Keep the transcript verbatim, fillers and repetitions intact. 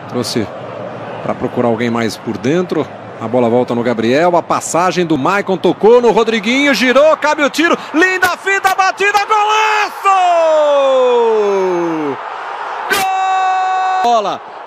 Trouxe para procurar alguém mais por dentro. A bola volta no Gabriel. A passagem do Maicon tocou no Rodriguinho. Girou, cabe o tiro. Linda fita, batida, golaço! Gol! Bola!